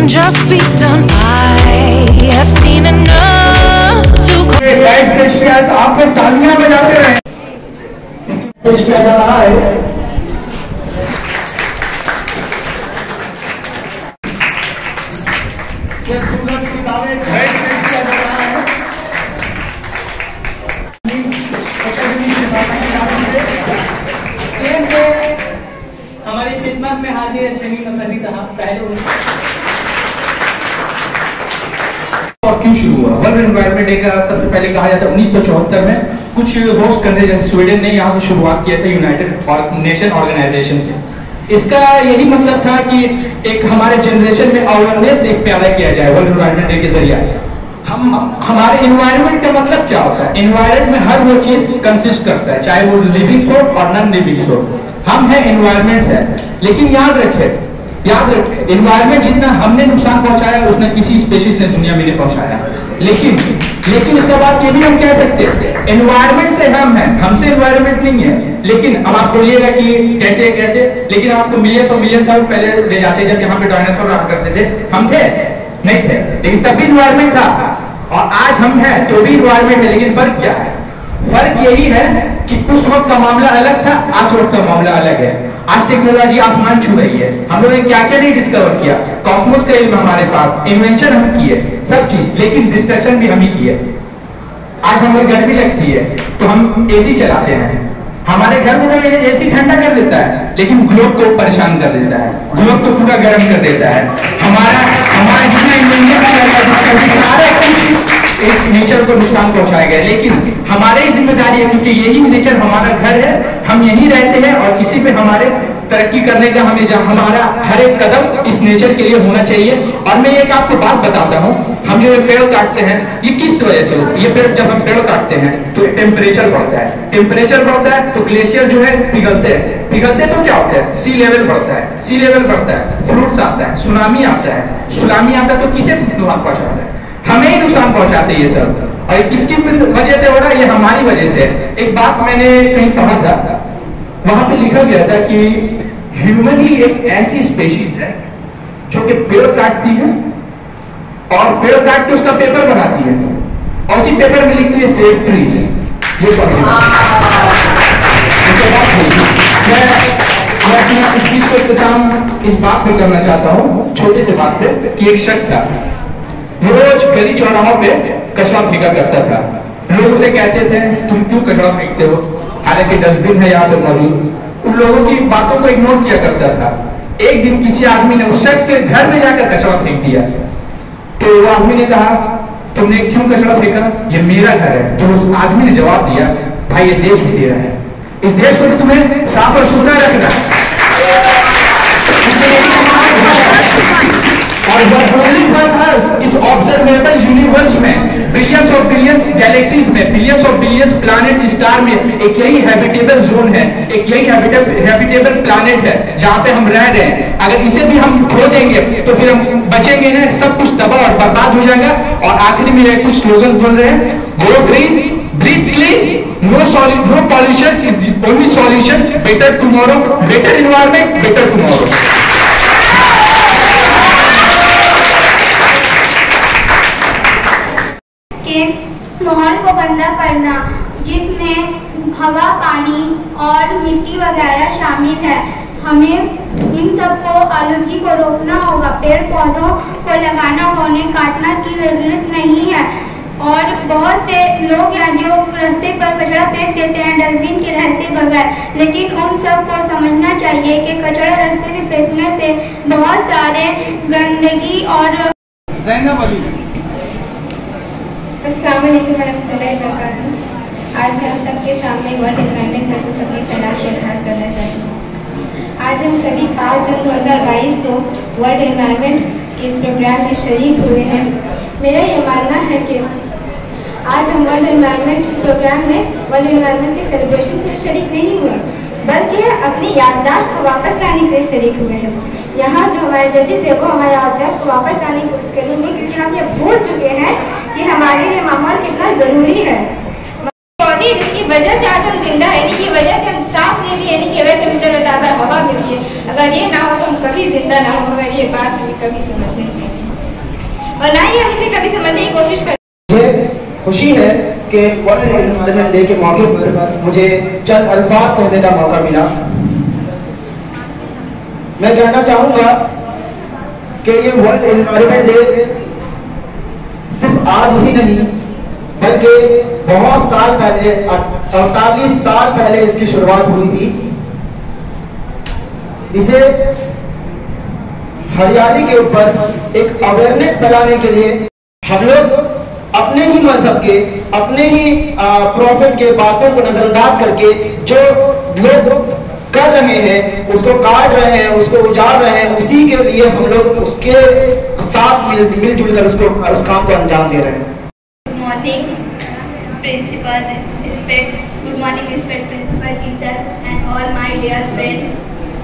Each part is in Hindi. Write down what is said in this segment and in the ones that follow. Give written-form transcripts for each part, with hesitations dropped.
just be done. I have seen enough to live पेश किया है तो आप लोग तालियां बजाते रहे। पेश किया जा रहा है हमारी खिदमत में हाजिर है शहीद नसरी साहब। पहले और क्यों शुरू हुआ वर्ल्ड एनवायरनमेंट डे का? सबसे पहले कहा जाता है 1974 में कुछ होस्ट कंट्री जैसे स्वीडन ने यहाँ से शुरुआत किया था, यूनाइटेड नेशन ऑर्गेनाइजेशन से। इसका यही मतलब था कि एक हमारे जनरेशन में अवेयरनेस एक पैदा किया जाए वर्ल्ड एनवायरनमेंट डे के जरिए। हम हमारे एनवायरनमेंट का मतलब क्या होता है? एनवायरनमेंट में हर वो चीज कंसिस्ट करता है, चाहे वो लिविंग हो और नॉन लिविंग हो। हम है एनवायरनमेंट है, लेकिन याद रखें एनवायरनमेंट जितना हमने नुकसान पहुंचाया उतना किसी स्पेशीज ने दुनिया में नहीं पहुंचाया। लेकिन इसका बात ये भी हम कह सकते हैं एनवायरनमेंट से हम हैं, हमसे एनवायरनमेंट नहीं है। लेकिन अब आप बोलिएगा कि कैसे, लेकिन आपको मिलियन साल पहले ले जाते जब यहाँ पे डायनासोर रहा करते थे, हम थे नहीं थे, लेकिन तब भी एनवायरनमेंट था। और आज हम हैं तो भी एनवायरनमेंट है, लेकिन फर्क क्या है? फर्क यही है कि उस वक्त का मामला अलग था, आज वक्त का मामला अलग है। आज टेक्नोलॉजी आसमान छू रही है। हम लोगों ने क्या क्या नहीं डिस्कवर किया, कॉस्मोस का इल्म हमारे पास, इन्वेंशन हम किए सब चीज, लेकिन डिस्ट्रक्शन भी हम ही किए। आज हमें गर्मी लगती है तो हम एसी चलाते हैं, हमारे घर में एसी ठंडा कर देता है, लेकिन ग्लोब को परेशान कर देता है, ग्लोब को पूरा गर्म कर देता है। हमारा जितना इन्वेंशन सारा कुछ इस नेचर को नुकसान पहुंचाया गया, लेकिन हमारी जिम्मेदारी है क्योंकि यही नेचर हमारा घर है, हम यहीं रहते हैं और इसी पे हमारे तरक्की करने का हमारा हर एक कदम इस नेचर के लिए होना चाहिए। और मैं एक आपको बात बताता हूँ, हम जो पेड़ काटते हैं ये किस वजह से होता है? ये पेड़ जब हम पेड़ काटते हैं तो टेम्परेचर बढ़ता है, टेम्परेचर बढ़ता है तो ग्लेशियर जो है पिघलते तो क्या होता है? सी लेवल बढ़ता है, सी लेवल बढ़ता है, फ्लूड्स आता है, सुनामी आता है तो किसे नुकसान पहुंचाता है? हमें ही नुकसान पहुंचाते ये सब। और किसकी वजह से हो रहा है? ये हमारी वजह से। एक बात मैंने कहीं पढ़ा था, वहां पे लिखा गया था कि ह्यूमन ही एक ऐसी स्पेशीज है जो कि पेड़ काटती है और पेड़ काट के उसका पेपर बनाती है और उसी पेपर में लिखती है सेव ट्रीज। ये मैं अपना स्पीच को इख्तिताम इस बात पे करना चाहता हूँ, छोटे से बात पे, कि एक शख्स था रोज गली चौराहों पे कचरा फेंका करता था। लोग उसे कहते थे तुम क्यों कचरा फेंकते हो, हालांकि डस्टबिन है यहाँ पे मौजूद। उन लोगों की बातों को इग्नोर किया करता था। एक दिन किसी आदमी ने उस शख्स के घर में जाकर कचरा फेंक दिया, तो वो आदमी ने कहा तुमने क्यों कचरा फेंका? ये मेरा घर है। तो उस आदमी ने जवाब दिया भाई ये देश भी तेरा है, इस देश को भी तुम्हें साफ और सुथरा रखना है। और इस ऑब्जर्वेबल यूनिवर्स में बिलियंस ऑफ बिलियंस गैलेक्सीज में billions of billions planet star में एक यही हैबिटेबल जोन है, एक यही हैबिटेबल प्लैनेट है जहां पे हम रह रहे हैं। अगर इसे भी हम खो देंगे तो फिर हम बचेंगे ना, सब कुछ तबाह और बर्बाद हो जाएगा। और आखिरी में कुछ स्लोगन बोल रहे हैं, go green, breathe clean, no pollution is the only solution, better tomorrow, better environment, better tomorrow. माहौल को गंदा करना जिसमें हवा, पानी और मिट्टी वगैरह शामिल है, हमें इन सबको आलूगी को रोकना होगा। पेड़ पौधों को लगाना होगा, उन्हें काटना की जरूरत नहीं है। और बहुत से लोग हैं जो रास्ते पर कचरा फेंक देते हैं डस्टबिन के रहते बगैर, लेकिन उन सबको समझना चाहिए कि कचरा रास्ते में फेंकने से बहुत सारे गंदगी और ज़ैनब अली। अस्सलाम वालेकुम वरहमतुल्लाहि वबरकातुहू। आज हम सबके सामने वर्ल्ड एनवायरनमेंट पर कुछ अपने ख्याल का इजहार करना चाहते हैं। आज हम सभी 5 जून 2022 को वर्ल्ड एनवायरनमेंट के इस प्रोग्राम में शरीक हुए हैं। मेरा ये मानना है कि आज हम वर्ल्ड एनवायरनमेंट प्रोग्राम में वर्ल्ड एनवायरनमेंट के सेलिब्रेशन के लिए शरीक नहीं हुए, बल्कि अपनी याददाश्त को वापस लाने के लिए शरीक हुए हैं। यहाँ जो हमारे जजेस है वो हमारे याददाश्त को वापस लाने की कोशिश करेंगे, क्योंकि हम ये भूल चुके हैं कि हमारे लिए माहौल कितना ज़रूरी है। बॉडी जिसकी वजह से आज हम जिंदा है, इनकी वजह से हम सांस लेते हैं, इनकी वजह से मुझे ताज़ा हवा मिलती है। अगर ये ना हो तो हम कभी जिंदा ना हो, अगर ये बात हमें कभी समझ नहीं आती। और ना ही हम इसे कभी समझने की कोशिश करते। मुझे खुशी है कि वर्ल्ड एनवायरनमेंट डे के मौके पर मुझे चंद अल्फाज कहने का मौका मिला। मैं कहना चाहूँगा कि ये वर्ल्ड एनवायरनमेंट डे सिर्फ आज ही नहीं बल्कि बहुत साल पहले 48 साल पहले इसकी शुरुआत हुई थी। इसे हरियाली के ऊपर एक अवेयरनेस फैलाने के लिए हम लोग अपने ही मजहब के, अपने ही प्रॉफिट के बातों को नजरअंदाज करके जो लोग कर रहे हैं, उसको काट रहे हैं, उसको उजाड़ रहे हैं, उसी के लिए हम लोग उसके साथ मिलजुल कर उसको उस काम को अंजाम दे रहे हैं। Good morning, principal, good morning, respect principal, teacher, and all my dear friends.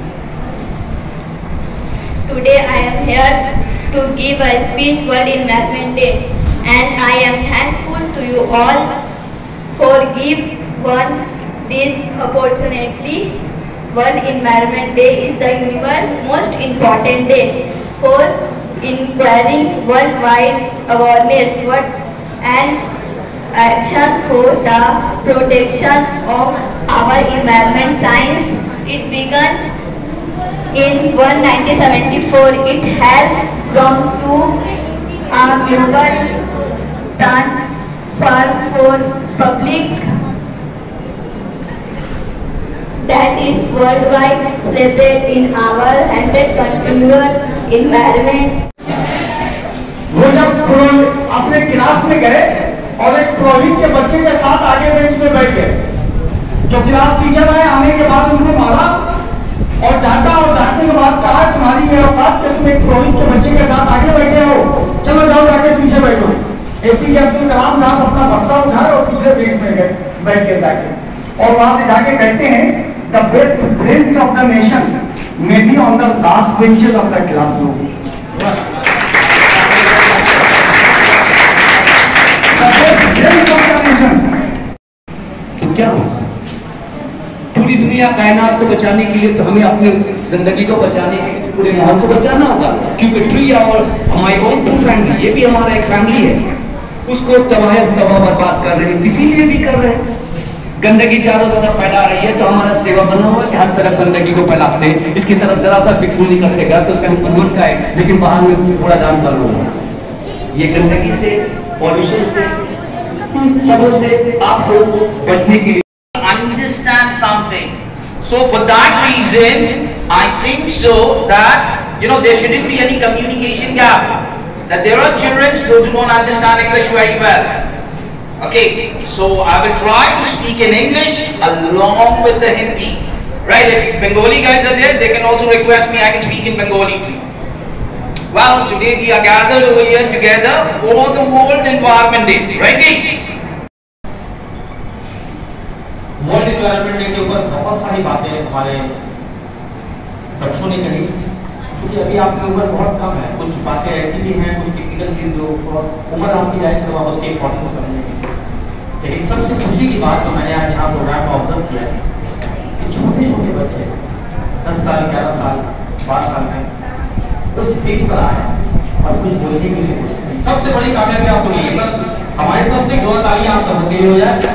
Today I am here to give a speech World Environment Day, and I am thankful to you all for giving this opportunity. World Environment Day is the universe's most important day for inquiring worldwide awareness and action for the protection of our environment. Science, it began in 1974. It has grown to a global platform for public that is worldwide, celebrated in our 100 continuous environment. वो जब अपने क्लास में गए और एक पुरोहित के बच्चे के साथ आगे बेंच में बैठ गए, तो क्लास टीचर आए, आने के बाद उनको मारा और डांटा, और डांटने के बाद कहा तुम्हारी ये औकात कि तुम एक पुरोहित के बच्चे के साथ आगे बैठे हो, चलो जाओ जाके पीछे बैठो। APJ अब्दुल कलाम साहब अपना बस्ता उठाए और पिछले बेंच में गए, बैठ गए जाके, और वहां से जाके कहते हैं the best brains of the nation may be on the last benches of the classroom. The best brains of the nation. तो क्या हो? पूरी दुनिया कायनात को बचाने के लिए तो हमें अपनी जिंदगी को बचाने के लिए पूरे माहौल को बचाना होगा, क्योंकि ट्री और हमारी ओन फैमिली, ये भी हमारा एक फैमिली है, उसको तबाह बर्बाद कर रहे हैं, इसीलिए भी कर रहे हैं। गंदगी चारों तरफ फैला रही है, तो हमारा सेवा बना हुआ कि हर तरफ गंदगी को फैलाते हैं, इसकी तरफ जरा सा फिक्र नहीं करेगा तो उसका उन्मूलन का है, लेकिन बाहर में थोड़ा दान कर लो। ये गंदगी से, पॉल्यूशन से, सबों से आपको बचने के लिए understand something. So for that reason, I think so that there shouldn't be any communication gap. That there are children who don't understand English very well. Okay, so I will try to speak in English along with the Hindi. Right, if Bengali guys are there, they can also request me, I can speak in Bengali too. Well, today we are gathered over here together for the World Environment Day. Right guys? World environment day के ऊपर बहुत सारी बातें हमारे बच्चों ने कही, क्योंकि अभी आपके उम्र बहुत कम है, कुछ बातें ऐसी भी हैं, कुछ टेक्निकल चीज जो उम्र आपकी जाएगी तो आप उसके इम्पोर्टेंस को समझेंगे। लेकिन सबसे खुशी की बात तो मैंने आज यहाँ प्रोग्राम में ऑब्जर्व किया है कि छोटे छोटे बच्चे 10 साल 11 साल 12 साल में वो स्टेज पर आए और कुछ बोलने के लिए कोशिश करें। सबसे बड़ी कामयाबी आपको मिली, पर हमारी तरफ से जो तालियां आप सबके लिए हो जाए।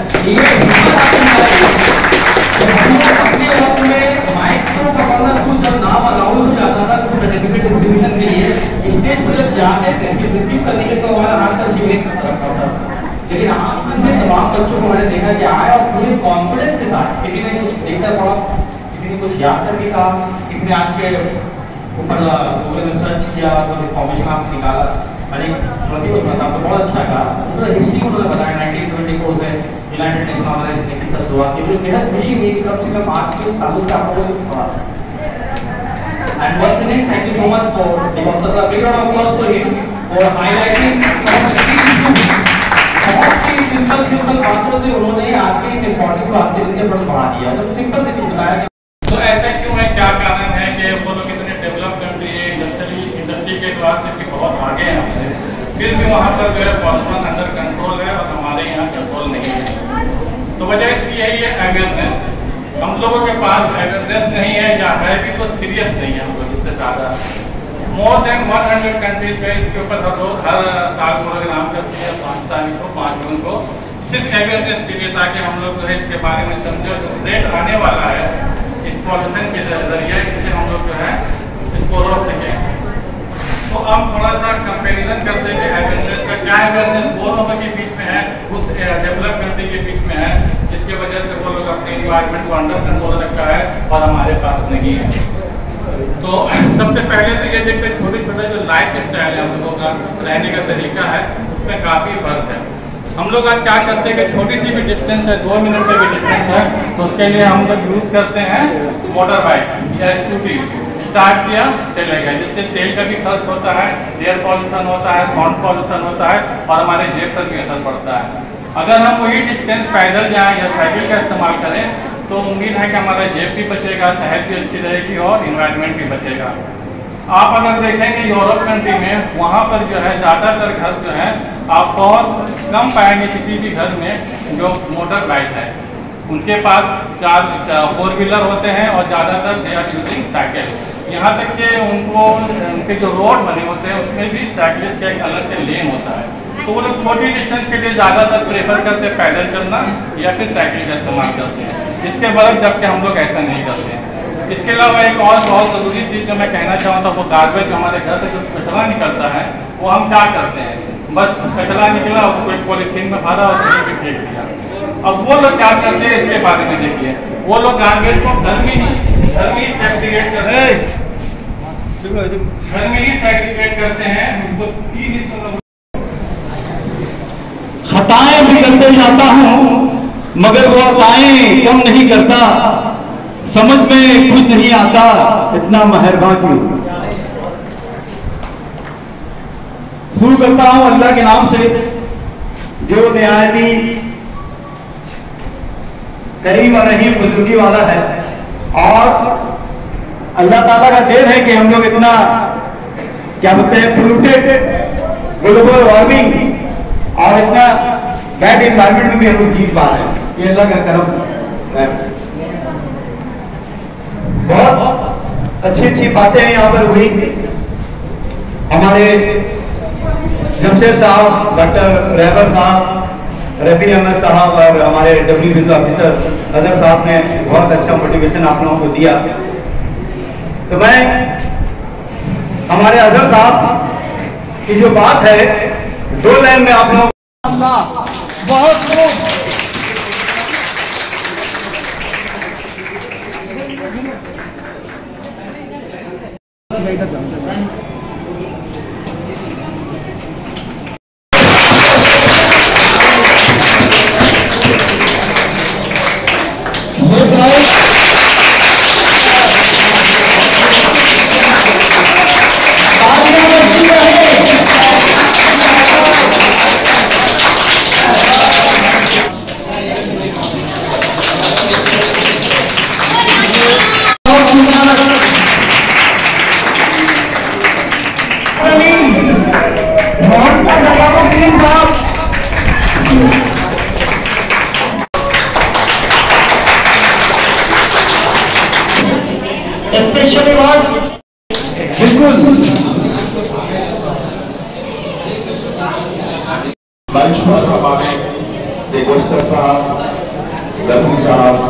अपने वक्त में माइक तो पकड़ना स्कूल जब नाम अलाउड हो जाता था कुछ सर्टिफिकेट डिस्ट्रीब्यूशन के लिए, स्टेज पर जब जाते थे रिसीव करने के तो हमारा हाथ का शिविर रखा था। लेकिन आप में से तमाम बच्चों को मैंने देखा कि आए और पूरे कॉन्फिडेंस के साथ, किसी ने कुछ देखकर पढ़ा, किसी ने कुछ याद करके कहा, किसी ने आज के ऊपर गूगल में सर्च किया तो इन्फॉर्मेशन आपको निकाला, तो बहुत अच्छा कहा। तो हिस्ट्री को बताया 1974 से यूनाइटेड नेशन ऑर्गेनाइजेशन की शुरुआत की, मुझे बेहद खुशी हुई कि कम से कम आज के ताल्लुक से आपको पढ़ा। And once again thank you so much for giving us a big round of applause for him for highlighting some of the things. बहुत सी सिंपल बातों से उन्होंने आज के इस इम्पोर्टेंट बात के लिए बढ़ा दिया, तो सिंपल से चीज बताया। तो ऐसा क्यों है, क्या कारण है कि वो लोग इतने डेवलप कंट्री है, इंडस्ट्री के द्वारा से बहुत आगे हैं हमसे, फिर भी वहाँ पर जो है पॉल्यूशन अंडर कंट्रोल है और हमारे यहाँ कंट्रोल नहीं है। तो वजह इसकी यही है अवेयरनेस। हम लोगों के पास अवेयरनेस नहीं है, या है भी तो सीरियस नहीं है हम लोग इससे ज़्यादा। मोर देन 100 कंट्रीज में इसके ऊपर हर साल प्रोग्राम करते हैं, 5 तारीख को 5 जून को, सिर्फ अवेयरनेस के लिए, ताकि हम लोग जो है इसके बारे में समझो। जो रेट आने वाला है इस पॉल्यूशन के जरिए, इससे हम लोग जो है इसको रोक सकें। तो हम थोड़ा सा कंपेरिजन करते हैं अवेयरनेस का, क्या अवेयरनेस वो लोगों के बीच में है, उस डेवलप कंट्री के बीच में है, जिसके वजह से वो लोग अपने इन्वायरमेंट को अंडर कंट्रोल रखा है और हमारे पास नहीं है। तो सबसे पहले तो ये देखते हैं छोटे छोटे जो लाइफ स्टाइल है हम लोगों का, रहने का तरीका है, उसमें काफ़ी फर्क है। हम लोग आज क्या करते हैं कि छोटी सी भी डिस्टेंस है, 2 मिनट का भी डिस्टेंस है, तो उसके लिए हम लोग यूज़ करते हैं मोटर बाइक या स्कूटी। स्टार्ट किया, चले गए, जिससे तेल का भी खर्च होता है, एयर पॉल्यूशन होता है, साउंड पॉल्यूशन होता है और हमारे जेब पर भी असर पड़ता है। अगर हम वही डिस्टेंस पैदल जाएँ या साइकिल का इस्तेमाल करें तो उम्मीद है कि हमारा जेब भी बचेगा, सेहत भी अच्छी रहेगी और इन्वायरमेंट भी बचेगा। आप अगर देखेंगे यूरोप कंट्री में, वहाँ पर जो है ज़्यादातर घर जो है आप बहुत कम पाएंगे किसी भी घर में जो मोटर बाइक है। उनके पास 4 व्हीलर होते हैं और ज़्यादातर दे आर यूजिंग साइकिल। यहाँ तक कि उनके जो रोड बने होते हैं उसमें भी साइकिलिस्ट का एक अलग से लेन होता है। तो वो लोग छोटी डिस्टेंस के लिए ज़्यादातर प्रेफर करते हैं पैदल चलना या फिर साइकिल का इस्तेमाल करते हैं। इसके बरक जबकि हम लोग ऐसा नहीं करते हैं। इसके अलावा एक और बहुत ज़रूरी चीज़ जो मैं कहना चाहूँगा, वो गार्बेज जो हमारे घर से जो कचरा निकलता है वो हम क्या करते हैं, बस कचरा निकला उसको एक पॉलीथीन में भरा और कहीं भी फेंक दिया। अब वो लोग क्या करते हैं इसके बारे में देखिए, वो लोग गार्बेज को घर में ही सेग्रीगेट करते हैं, घर में ही सेग्रीगेट करते हैं। उसको 3 हिस्सों में खताएं भी करते जाता हूँ मगर वो अताएं कम नहीं करता, समझ में कुछ नहीं आता इतना मेहरबान क्यों। शुरू करता हूं अल्लाह के नाम से जो निहायती करीम और रहीम बुजुर्गी वाला है। और अल्लाह ताला का देन है कि हम लोग इतना क्या बोलते हैं पोल्यूटेड ग्लोबल वार्मिंग और इतना बैड एनवायरमेंट में भी हम लोग जीत पा रहे हैं। ये अल्लाह का करम है। बहुत अच्छी अच्छी बातें हैं यहाँ पर हुई। हमारे जमशेद साहब, डॉक्टर रहबर साहब, रफी अहमद साहब और हमारे WBC ऑफिसर अजहर साहब ने बहुत अच्छा मोटिवेशन आप लोगों को दिया। तो मैं हमारे अजहर साहब की जो बात है 2 लाइन में आप लोगों बहुत स्पेशली बात बिल्कुल मंच पर हमारे देगोस्तर साहब, रफी साहब,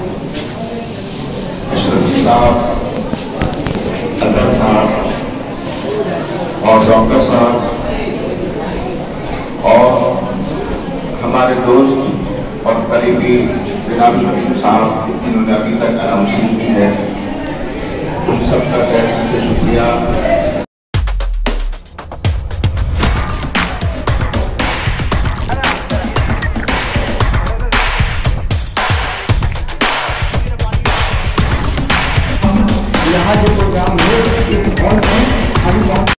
अशरफी साहब, अजहर साहब और डॉक्टर साहब और हमारे दोस्त और करीबी जनाब शरीफ साहब जिन्होंने अभी तक अनाउंसमेंट की है, उन सबका तहे दिल से शुक्रिया। यहाँ जो प्रोग्राम है